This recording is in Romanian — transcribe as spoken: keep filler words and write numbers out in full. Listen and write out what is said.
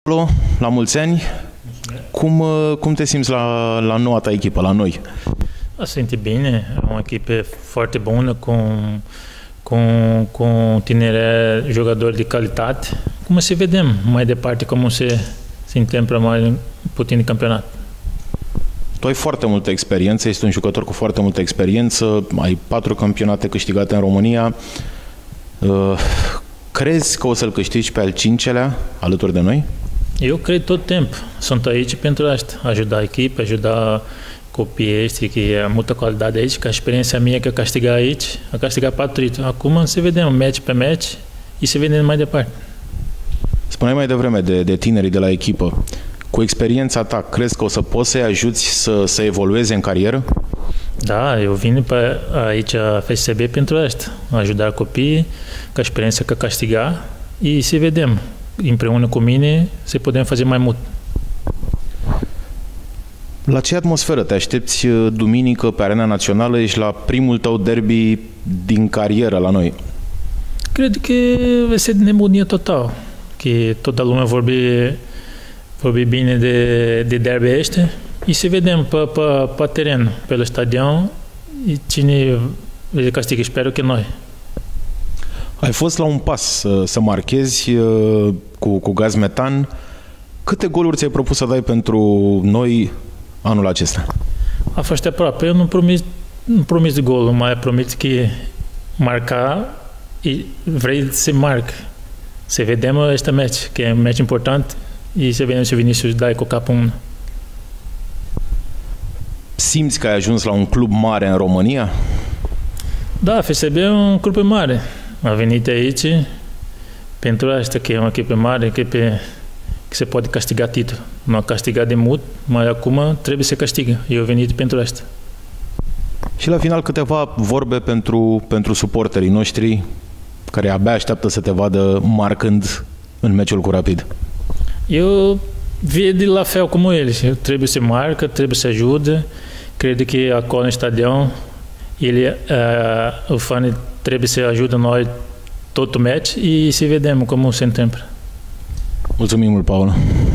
La mulți ani! Cum, cum te simți la, la noua ta echipă, la noi? Mă simt bine, é uma equipe foarte bună, com, com, com tinere jogadori de calitate. Cum să vedem mai departe cum se, se întâmplă mai puțin de campionat. Tu ai foarte multă experiență, ești un jucător cu foarte multă experiență, ai patru campionate câștigate în România. Crezi că o să-l câștigi pe al cincelea alături de noi? Eu cred tot timpul. Sunt aici pentru asta. Ajuda echipa, ajuda copiii ăștia, că e multă calitate aici, ca experiența mea că castiga aici, a castigat patru. Acum se vedem match pe match și se vedem mai departe. Spuneai mai devreme de, de tinerii de la echipă. Cu experiența ta, crezi că o să poți să-i ajuți să, să evolueze în carieră? Da, eu vin pe aici F C S B pentru asta. Ajuda copiii, ca experiență că castiga și se vedem. Împreună cu mine se putem face mai mult. La ce atmosferă te aștepți duminică pe arena națională? Ești la primul tău derby din carieră la noi. Cred că va ser nebunie total. Că toată lumea vorbi, vorbi bine de, de derby este și se vedem pe, pe, pe teren, pe la stadion și cine vede castigă, sper că noi. Ai fost la un pas să, să marchezi uh, cu, cu gaz metan. Câte goluri ți-ai propus să dai pentru noi anul acesta? A fost aproape. Eu nu promis, nu promis de gol, mai promis că marca și vrei să marc. Să vedem este match, că e un match important și să vedem și Vinicius dai cu capul unul. Simți că ai ajuns la un club mare în România? Da, F C S B e un club mare. A venit aici pentru asta, că e o echipă mare, echipă que se pode castigar título. Nu a castigat de mult, mai acum trebuie să castigă. Eu venit pentru asta. Și la final câteva vorbe pentru, pentru suporterii noștri care abia așteaptă să te vadă marcând în meciul cu Rapid. Eu ved la fel como eles. Eu trebuie să marcă, trebuie să ajude. Cred că acolo în stadion ele, uh, o fã trebuie să ajute noi tot o match și să vedem cum se întâmplă. Mulțumim mult, Paul.